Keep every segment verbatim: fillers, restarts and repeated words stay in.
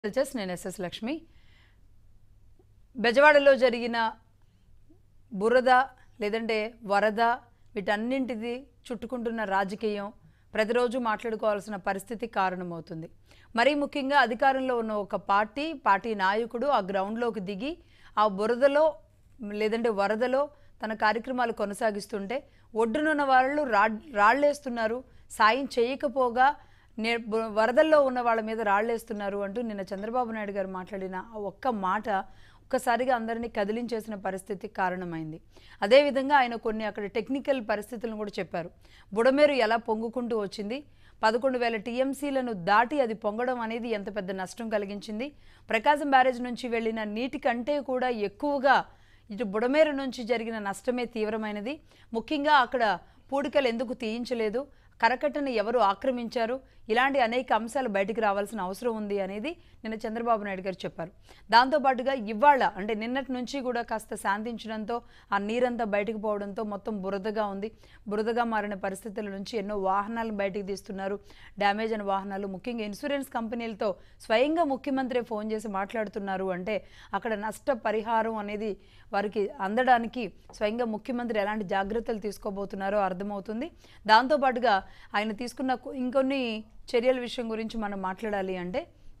Cultures నేను SS Lakshmi. బెజవాడలో జరిగిన బురద లేదంటే వరద వీటన్నింటిది చుట్టుకుంటున్న రాజకీయం ప్రతిరోజు మాట్లాడుకోవాల్సిన పరిస్థితి కారణమవుతుంది. మరీ ముఖ్యంగా అధికారంలో ఉన్న ఒక పార్టీ పార్టీ నాయకుడు ఆ గ్రౌండ్లోకి దిగి ఆ బురదలో లేదంటే వరదలో తన కార్యక్రమాలు కొనసాగిస్తుంటే ఒడ్డునున్న వాళ్ళు రా రాళ్ళేస్తున్నారు, సాయం చేయకపోగా నే వరదల్లో ఉన్న వాళ్ళ మీద రాళ్ళేస్తున్నారు అంటూ నిన్న చంద్రబాబు నాయుడు గారు మాట్లాడిన ఆ ఒక్క మాట ఒక్కసారిగా అందరినీ కదిలించేసిన పరిస్థితి కారణమైంది. అదేవిధంగా ఆయన కొన్ని అక్కడ టెక్నికల్ పరిస్థితులను కూడా చెప్పారు. బుడమేరు ఎలా పొంగుకుంటూ వచ్చింది, పదకొండు వేల టీఎంసీలను దాటి అది పొంగడం అనేది ఎంత పెద్ద నష్టం కలిగించింది, ప్రకాశం బ్యారేజ్ నుంచి వెళ్ళిన నీటి కంటే కూడా ఎక్కువగా ఇటు బుడమేరు నుంచి జరిగిన నష్టమే తీవ్రమైనది. ముఖ్యంగా అక్కడ పూడికలు ఎందుకు తీయించలేదు, కరకట్టను ఎవరు ఆక్రమించారు, ఇలాంటి అనేక అంశాలు బయటికి రావాల్సిన అవసరం ఉంది అనేది నిన్న చంద్రబాబు నాయుడు గారు చెప్పారు. దాంతోపాటుగా ఇవాళ అంటే నిన్నటి నుంచి కూడా కాస్త శాంతించడంతో ఆ నీరంతా బయటకు పోవడంతో మొత్తం బురదగా ఉంది. బురదగా మారిన పరిస్థితుల నుంచి ఎన్నో వాహనాలను బయటికి తీస్తున్నారు, డ్యామేజ్ అయిన వాహనాలు. ముఖ్యంగా ఇన్సూరెన్స్ కంపెనీలతో స్వయంగా ముఖ్యమంత్రి ఫోన్ చేసి మాట్లాడుతున్నారు. అంటే అక్కడ నష్ట పరిహారం అనేది వారికి అందడానికి స్వయంగా ముఖ్యమంత్రి ఎలాంటి జాగ్రత్తలు తీసుకోబోతున్నారో అర్థమవుతుంది. దాంతోపాటుగా ఆయన తీసుకున్న ఇంకొన్ని చర్యల విషయం గురించి మనం మాట్లాడాలి అంటే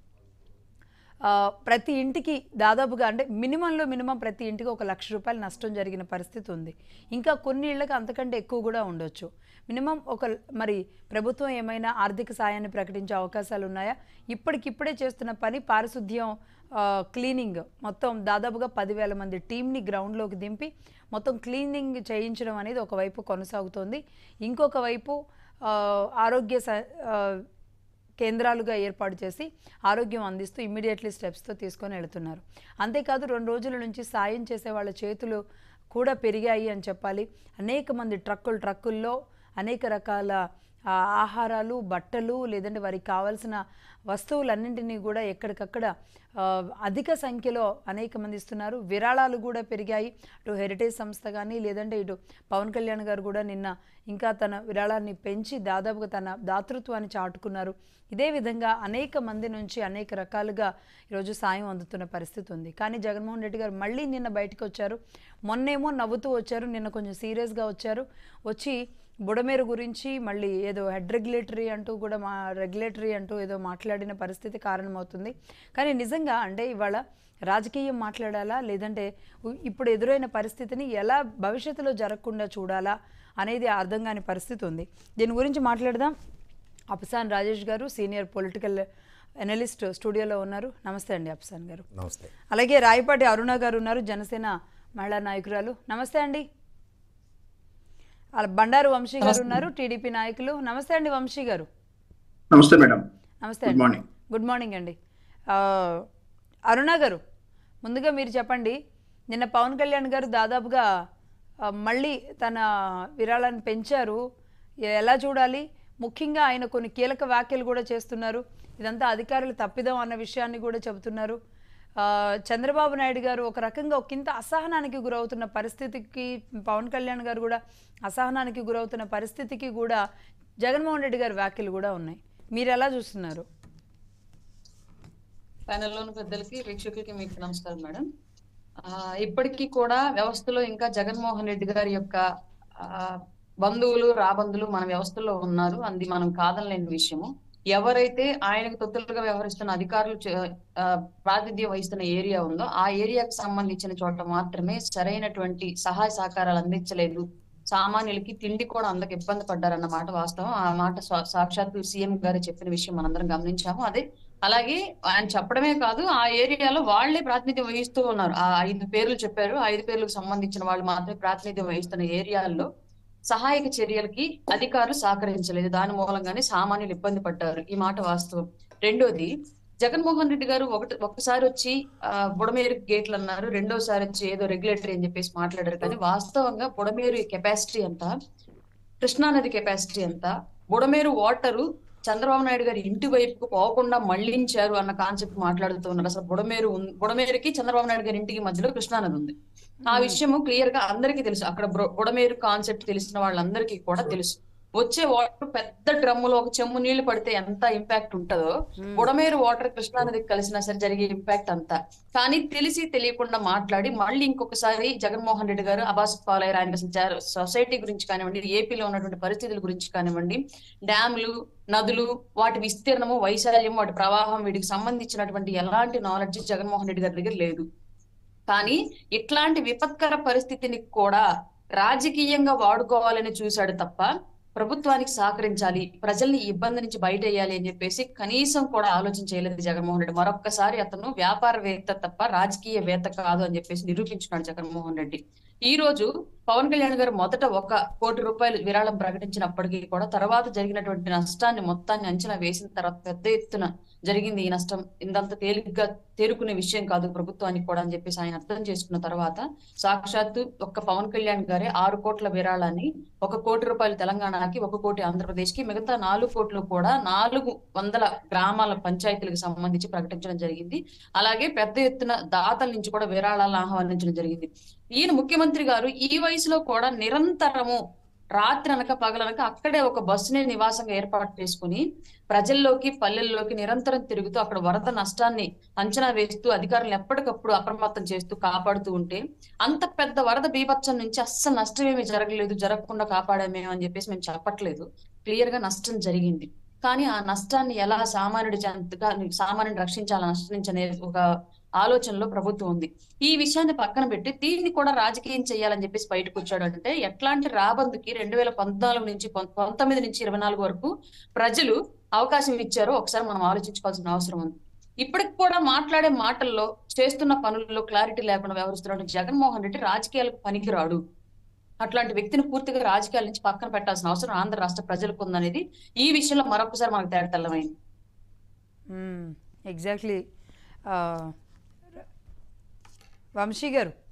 ప్రతి ఇంటికి దాదాపుగా అంటే మినిమంలో మినిమం ప్రతి ఇంటికి ఒక లక్ష రూపాయల నష్టం జరిగిన పరిస్థితి ఉంది. ఇంకా కొన్ని ఇళ్లకు అంతకంటే ఎక్కువ కూడా ఉండొచ్చు. మినిమం ఒక మరి ప్రభుత్వం ఏమైనా ఆర్థిక సాయాన్ని ప్రకటించే అవకాశాలు ఉన్నాయా? ఇప్పటికిప్పుడే చేస్తున్న పని పారిశుద్ధ్యం, క్లీనింగ్, మొత్తం దాదాపుగా పదివేల మంది టీంని గ్రౌండ్లోకి దింపి మొత్తం క్లీనింగ్ చేయించడం అనేది ఒకవైపు కొనసాగుతోంది. ఇంకొక వైపు ఆరోగ్య కేంద్రాలుగా ఏర్పాటు చేసి ఆరోగ్యం అందిస్తూ ఇమ్మీడియట్లీ స్టెప్స్తో తీసుకొని వెళుతున్నారు. అంతేకాదు రెండు రోజుల నుంచి సాయం చేసే వాళ్ళ చేతులు కూడా పెరిగాయి అని చెప్పాలి. అనేక మంది ట్రక్కులు ట్రక్కుల్లో అనేక రకాల ఆహారాలు, బట్టలు, లేదంటే వారికి కావాల్సిన వస్తువులన్నింటినీ కూడా ఎక్కడికక్కడ అధిక సంఖ్యలో అనేక మంది ఇస్తున్నారు. విరాళాలు కూడా పెరిగాయి. అటు హెరిటేజ్ సంస్థ కానీ లేదంటే ఇటు పవన్ కళ్యాణ్ గారు కూడా నిన్న ఇంకా తన విరాళాన్ని పెంచి దాదాపుగా తన దాతృత్వాన్ని చాటుకున్నారు. ఇదే విధంగా అనేక మంది నుంచి అనేక రకాలుగా ఈరోజు సాయం అందుతున్న పరిస్థితి ఉంది. కానీ జగన్మోహన్ రెడ్డి గారు మళ్ళీ నిన్న బయటకు వచ్చారు. మొన్నేమో నవ్వుతూ వచ్చారు, నిన్న కొంచెం సీరియస్గా వచ్చారు. వచ్చి బుడమేరు గురించి మళ్ళీ ఏదో హెడ్ రెగ్యులేటరీ అంటూ కూడా మా రెగ్యులేటరీ అంటూ ఏదో మాట్లాడిన పరిస్థితి కారణమవుతుంది. కానీ నిజంగా అంటే ఇవాళ రాజకీయం మాట్లాడాలా లేదంటే ఇప్పుడు ఎదురైన పరిస్థితిని ఎలా భవిష్యత్తులో జరగకుండా చూడాలా అనేది అర్థం కాని పరిస్థితి ఉంది. దీని గురించి మాట్లాడదాం. అప్సాన్ రాజేష్ గారు సీనియర్ పొలిటికల్ అనలిస్ట్ స్టూడియోలో ఉన్నారు. నమస్తే అండి అప్సాన్ గారు. నమస్తే. అలాగే రాయపాటి అరుణ గారు ఉన్నారు, జనసేన మహిళా నాయకురాలు. నమస్తే అండి. బండారు వంశీ గారు ఉన్నారు, టీడీపీ నాయకులు. నమస్తే అండి వంశీ గారు. నమస్తే మేడం. నమస్తే అండి. గుడ్ మార్నింగ్ అండి. అరుణ గారు, ముందుగా మీరు చెప్పండి, నిన్న పవన్ కళ్యాణ్ గారు దాదాపుగా మళ్ళీ తన విరాళాన్ని పెంచారు, ఎలా చూడాలి? ముఖ్యంగా ఆయన కొన్ని కీలక వ్యాఖ్యలు కూడా చేస్తున్నారు. ఇదంతా అధికారులు తప్పిదం అన్న విషయాన్ని కూడా చెబుతున్నారు. చంద్రబాబు నాయుడు గారు ఒక రకంగా ఒకంత అసహనానికి గురవుతున్న పరిస్థితికి, పవన్ కళ్యాణ్ గారు కూడా అసహనానికి గురవుతున్న పరిస్థితికి కూడా జగన్మోహన్ రెడ్డి గారి వ్యాఖ్యలు కూడా ఉన్నాయి. మీరు ఎలా చూస్తున్నారు? ప్యానెల్లోని పెద్దలకి, వీక్షకులకి మీకు నమస్కారం మేడం. ఇప్పటికీ కూడా వ్యవస్థలో ఇంకా జగన్మోహన్ రెడ్డి గారి యొక్క బంధువులు రాబంధువులు మన వ్యవస్థలో ఉన్నారు. అది మనం కాదనలేని విషయము. ఎవరైతే ఆయనకు తొత్తులుగా వ్యవహరిస్తున్న అధికారులు ప్రాతినిధ్యం వహిస్తున్న ఏరియా ఉందో ఆ ఏరియాకు సంబంధించిన చోట మాత్రమే సరైనటువంటి సహాయ సహకారాలు అందించలేదు. సామాన్యులకి తిండి కూడా అందరికి ఇబ్బంది పడ్డారన్న మాట వాస్తవం. ఆ మాట సాక్షాత్తు సీఎం గారు చెప్పిన విషయం మనందరం గమనించాము. అదే అలాగే ఆయన చెప్పడమే కాదు, ఆ ఏరియాలో వాళ్లే ప్రాతినిధ్యం వహిస్తూ ఉన్నారు. ఆ ఐదు పేర్లు చెప్పారు, ఐదు పేర్లకు సంబంధించిన వాళ్ళు మాత్రమే ప్రాతినిధ్యం వహిస్తున్న ఏరియాల్లో సహాయక చర్యలకి అధికారులు సహకరించలేదు. దాని మూలంగానే సామాన్యులు ఇబ్బంది పడ్డారు. ఈ మాట వాస్తవం. రెండోది, జగన్మోహన్ రెడ్డి గారు ఒకటి ఒక్కసారి వచ్చి ఆ బుడమేరు గేట్లు అన్నారు, రెండోసారి వచ్చి ఏదో రెగ్యులేటరీ అని చెప్పేసి మాట్లాడారు. కానీ వాస్తవంగా బుడమేరు కెపాసిటీ ఎంత, కృష్ణానది కెపాసిటీ ఎంత, బుడమేరు వాటరు చంద్రబాబు నాయుడు గారి ఇంటి వైపుకు పోకుండా మళ్లించారు అన్న కాన్సెప్ట్ మాట్లాడుతూ ఉన్నారు. అసలు బుడమేరు బుడమేరుకి చంద్రబాబు నాయుడు గారి ఇంటికి మధ్యలో కృష్ణానది ఉంది. ఆ విషయము క్లియర్ గా అందరికీ తెలుసు. అక్కడ బుడమేరు కాన్సెప్ట్ తెలిసిన వాళ్ళందరికీ కూడా తెలుసు. వచ్చే వాటర్ పెద్ద డ్రమ్ములో ఒక చెమ్ము నీళ్లు పడితే ఎంత ఇంపాక్ట్ ఉంటుందో, బుడమేరు వాటర్ కృష్ణా నదికి కలిసినా సరే జరిగే ఇంపాక్ట్ అంతా. కానీ తెలిసి తెలియకుండా మాట్లాడి మళ్ళీ ఇంకొకసారి జగన్మోహన్ రెడ్డి గారు అబాస్ పాలయ్యారు. ఆయన అసలు జా- సొసైటీ గురించి కానివ్వండి, ఏపీలో ఉన్నటువంటి పరిస్థితుల గురించి కానివ్వండి, డ్యాములు, నదులు, వాటి విస్తీర్ణము, వైశాల్యం, వాటి ప్రవాహం, వీటికి సంబంధించినటువంటి ఎలాంటి నాలెడ్జ్ జగన్మోహన్ రెడ్డి గారి దగ్గర లేదు. కానీ ఇట్లాంటి విపత్కర పరిస్థితిని కూడా రాజకీయంగా వాడుకోవాలని చూశాడు తప్ప ప్రభుత్వానికి సహకరించాలి, ప్రజల్ని ఈ ఇబ్బంది నుంచి బయటేయాలి అని చెప్పేసి కనీసం కూడా ఆలోచన చేయలేదు జగన్మోహన్ రెడ్డి. మరొక్కసారి అతను వ్యాపారవేత్త తప్ప రాజకీయవేత్త కాదు అని చెప్పేసి నిరూపించుకున్నాడు జగన్మోహన్ రెడ్డి. ఈ రోజు పవన్ కళ్యాణ్ గారు మొదట ఒక కోటి రూపాయలు విరాళం ప్రకటించినప్పటికీ కూడా తర్వాత జరిగినటువంటి నష్టాన్ని మొత్తాన్ని అంచనా వేసిన తర్వాత పెద్ద ఎత్తున జరిగింది ఈ నష్టం, ఇంతంత తేలిగ్గా తేరుకునే విషయం కాదు ప్రభుత్వానికి కూడా అని చెప్పేసి ఆయన అర్థం చేసుకున్న తర్వాత సాక్షాత్తు ఒక్క పవన్ కళ్యాణ్ గారే ఆరు కోట్ల విరాళాన్ని, ఒక కోటి రూపాయలు తెలంగాణకి, ఒక కోటి ఆంధ్రప్రదేశ్ కి, మిగతా నాలుగు కోట్లు కూడా నాలుగు వందల గ్రామాల పంచాయతీలకు సంబంధించి ప్రకటించడం జరిగింది. అలాగే పెద్ద ఎత్తున దాతల నుంచి కూడా విరాళాలను ఆహ్వానించడం జరిగింది. ఈయన ముఖ్యమంత్రి గారు ఈ వయసులో కూడా నిరంతరము రాత్రి అనక పగలనక అక్కడే ఒక బస్సుని నివాసంగా ఏర్పాటు చేసుకుని ప్రజల్లోకి, పల్లెల్లోకి నిరంతరం తిరుగుతూ అక్కడ వరద నష్టాన్ని అంచనా వేస్తూ అధికారులను ఎప్పటికప్పుడు అప్రమత్తం చేస్తూ కాపాడుతూ ఉంటే, అంత పెద్ద వరద బీభత్సం నుంచి అస్సలు నష్టం ఏమీ జరగలేదు, జరగకుండా కాపాడామేమో అని చెప్పేసి మేము చెప్పట్లేదు. క్లియర్ గా నష్టం జరిగింది. కానీ ఆ నష్టాన్ని ఎలా సామాన్యుడి జంతగా సామాన్యుడిని రక్షించాలని నష్టం నుంచి అనే ఒక ఆలోచనలో ప్రభుత్వం ఉంది. ఈ విషయాన్ని పక్కన పెట్టి దీన్ని కూడా రాజకీయం చేయాలని చెప్పేసి బయటకు వచ్చాడు. అంటే ఎట్లాంటి రాబందుకి రెండు వేల పద్నాలుగు నుంచి పం- పంతొమ్మిది నుంచి ఇరవై నాలుగు వరకు ప్రజలు అవకాశం ఇచ్చారో ఒకసారి మనం ఆలోచించుకోవాల్సిన అవసరం ఉంది. ఇప్పటికి కూడా మాట్లాడే మాటల్లో, చేస్తున్న పనుల్లో క్లారిటీ లేకుండా వ్యవహరిస్తున్నటువంటి జగన్మోహన్ రెడ్డి రాజకీయాలకు పనికిరాడు. అట్లాంటి వ్యక్తిని పూర్తిగా రాజకీయాల నుంచి పక్కన పెట్టాల్సిన అవసరం ఆంధ్ర రాష్ట్ర ప్రజలకు ఉందనేది ఈ విషయంలో మరొకసారి మనకు తేటతెల్లమైంది. ఎగ్జాక్ట్లీ. వంశీ గారు,